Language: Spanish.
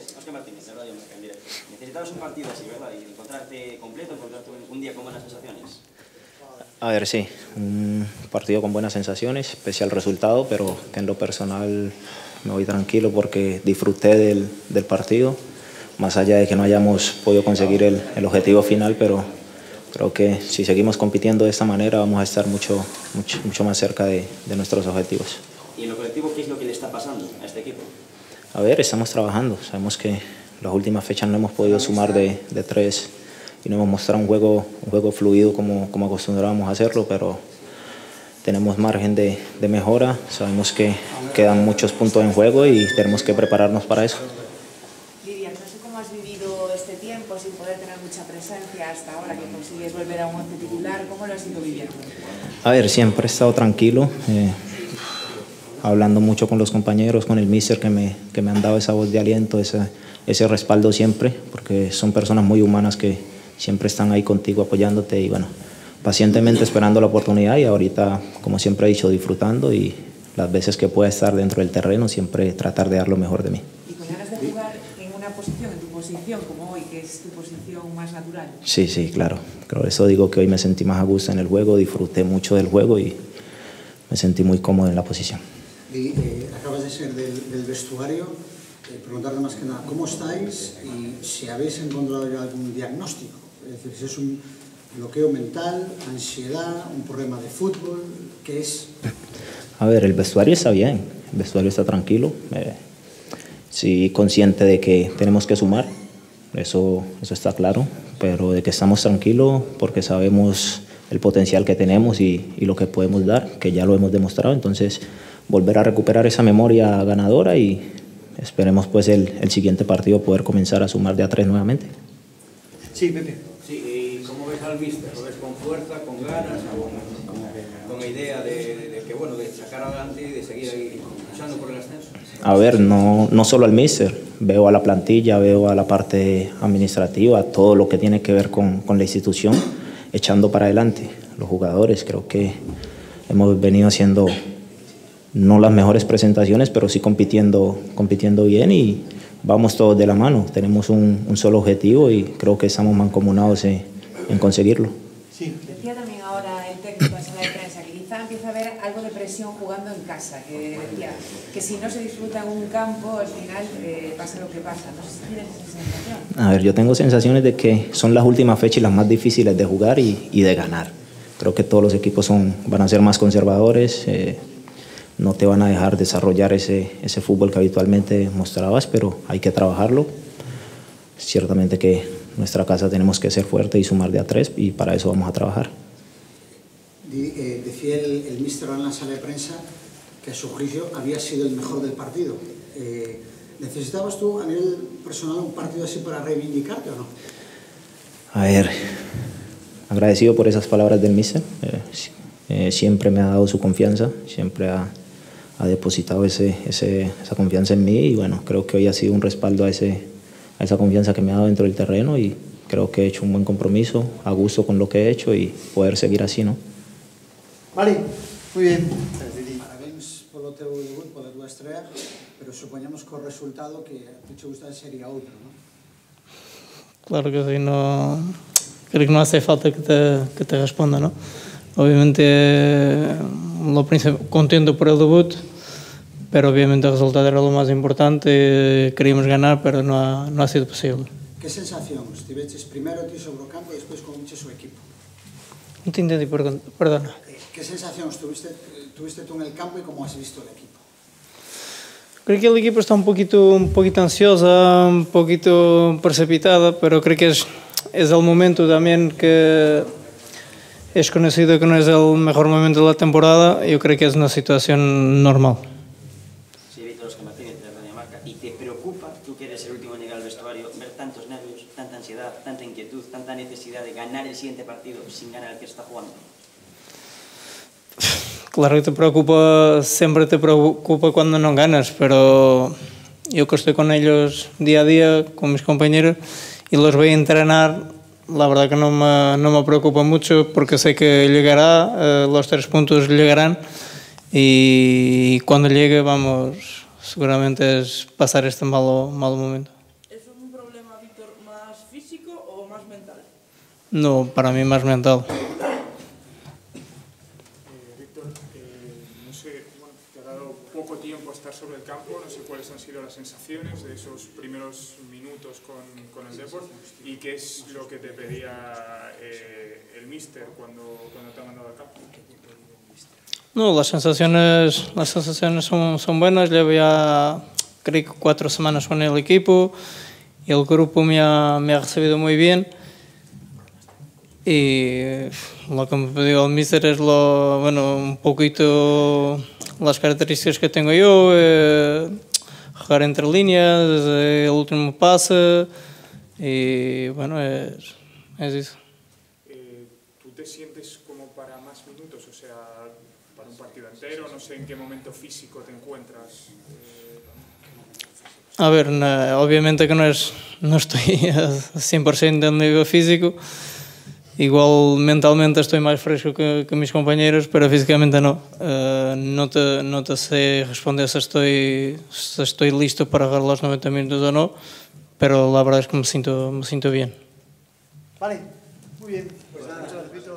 Óscar Martínez, de Radio Marca en directo. Necesitabas un partido así, ¿verdad? Y encontrarte completo, encontrarte un día con buenas sensaciones. A ver, sí, un partido con buenas sensaciones, pese al resultado, pero que en lo personal me voy tranquilo porque disfruté del partido, más allá de que no hayamos podido conseguir el objetivo final, pero creo que si seguimos compitiendo de esta manera vamos a estar mucho más cerca de nuestros objetivos. ¿Y en lo colectivo qué es lo que le está pasando a este equipo? A ver, estamos trabajando, sabemos que las últimas fechas no hemos podido sumar de tres y no hemos mostrado un juego fluido como acostumbrábamos a hacerlo, pero tenemos margen de mejora, sabemos que quedan muchos puntos en juego y tenemos que prepararnos para eso. Lidia, no sé cómo has vivido este tiempo sin poder tener mucha presencia hasta ahora que consigues volver a un once titular, ¿cómo lo has ido viviendo? A ver, siempre he estado tranquilo, hablando mucho con los compañeros, con el míster que me han dado esa voz de aliento, ese respaldo siempre, porque son personas muy humanas que siempre están ahí contigo apoyándote y bueno, pacientemente esperando la oportunidad y ahorita, como siempre he dicho, disfrutando y las veces que pueda estar dentro del terreno siempre tratar de dar lo mejor de mí. ¿Y con ganas de jugar en una posición, en tu posición como hoy, que es tu posición más natural? Sí, claro. Por eso digo que hoy me sentí más a gusto en el juego, disfruté mucho del juego y me sentí muy cómodo en la posición. Y acabas de ser del vestuario, preguntarte más que nada, ¿cómo estáis y si habéis encontrado ya algún diagnóstico? Es decir, si es un bloqueo mental, ansiedad, un problema de fútbol, ¿qué es? A ver, el vestuario está bien, el vestuario está tranquilo, sí consciente de que tenemos que sumar, eso está claro, pero de que estamos tranquilos porque sabemos el potencial que tenemos y lo que podemos dar, que ya lo hemos demostrado, entonces volver a recuperar esa memoria ganadora y esperemos pues el siguiente partido poder comenzar a sumar de a 3 nuevamente. Sí, Pepe. Sí, ¿y cómo ves al míster? ¿Lo ves con fuerza, con ganas, con la idea de que, bueno, de sacar adelante y de seguir ahí luchando por el ascenso? A ver, no solo al míster, veo a la plantilla, veo a la parte administrativa, todo lo que tiene que ver con la institución, echando para adelante. Los jugadores, creo que hemos venido haciendo no las mejores presentaciones, pero sí compitiendo bien y vamos todos de la mano. Tenemos un solo objetivo y creo que estamos mancomunados en conseguirlo. Sí. Decía también ahora el técnico en sala de prensa que quizá empieza a haber algo de presión jugando en casa, que decía que si no se disfruta en un campo, al final pasa lo que pasa. No sé si tienes esa sensación. A ver, yo tengo sensaciones de que son las últimas fechas y las más difíciles de jugar y de ganar. Creo que todos los equipos van a ser más conservadores, no te van a dejar desarrollar ese fútbol que habitualmente mostrabas, pero hay que trabajarlo. Ciertamente que en nuestra casa tenemos que ser fuertes y sumar de a 3 y para eso vamos a trabajar. Decía el míster en la sala de prensa que a su juicio había sido el mejor del partido. ¿Necesitabas tú a nivel personal un partido así para reivindicarte o no? A ver, agradecido por esas palabras del míster. Siempre me ha dado su confianza, siempre ha depositado esa confianza en mí y bueno, creo que hoy ha sido un respaldo a esa confianza que me ha dado dentro del terreno y creo que he hecho un buen compromiso, a gusto con lo que he hecho y poder seguir así, ¿no? Vale, muy bien. Parabéns polo teu debut, pola tua estrea, pero supoñamos que o resultado que a ti te gustase sería outro, ¿no? Claro que sí, no... Creo que no hace falta que te responda, ¿no? Obviamente, lo principal, contento por el debut, pero obviamente el resultado era lo más importante, queríamos ganar, pero no ha sido posible. Que sensación? Estiveches primeiro ti sobre o campo e despois comiches o equipo. Non te entendí, perdona. Que sensación tuviste tú en el campo y cómo has visto el equipo? Creo que el equipo está un poquito ansiosa, un poquito precipitada, pero creo que es el momento también que es conocido que no es el mejor momento de la temporada. Yo creo que es una situación normal. Sí, Víctor Óscar Martínez de Radio Marca. ¿Y te preocupa, tú que eres el último en llegar al vestuario, ver tantos nervios, tanta ansiedad, tanta inquietud, tanta necesidad de ganar el siguiente partido sin ganar el que está jugando? Claro que te preocupa, siempre te preocupa cuando no ganas, pero yo que estoy con ellos día a día, con mis compañeros, y los voy a entrenar, la verdad que no me preocupa mucho porque sé que llegará, los 3 puntos llegarán y cuando llegue vamos, seguramente es pasar este malo momento. No, para mí más mental. Víctor, no sé, bueno, te ha dado poco tiempo a estar sobre el campo, no sé cuáles han sido las sensaciones de esos primeros minutos con el Depor y qué es lo que te pedía el míster cuando te ha mandado al campo. No, las sensaciones son buenas. Llevo ya, creo que 4 semanas con el equipo y el grupo me ha recibido muy bien. Y lo que me pidió el míster es un poquito las características que tengo yo, jugar entre líneas, el último pase, y bueno, es eso. ¿Tú te sientes como para más minutos? O sea, para un partido entero, no sé en qué momento físico te encuentras. A ver, obviamente que no estoy a 100% del nivel físico. Igual mentalmente estoy más fresco que mis compañeros, pero físicamente no. No te sé responder si estoy listo para jugar los 90 minutos o no, pero la verdad es que me siento bien. Vale, muy bien. Pues nada, muchas gracias, Víctor.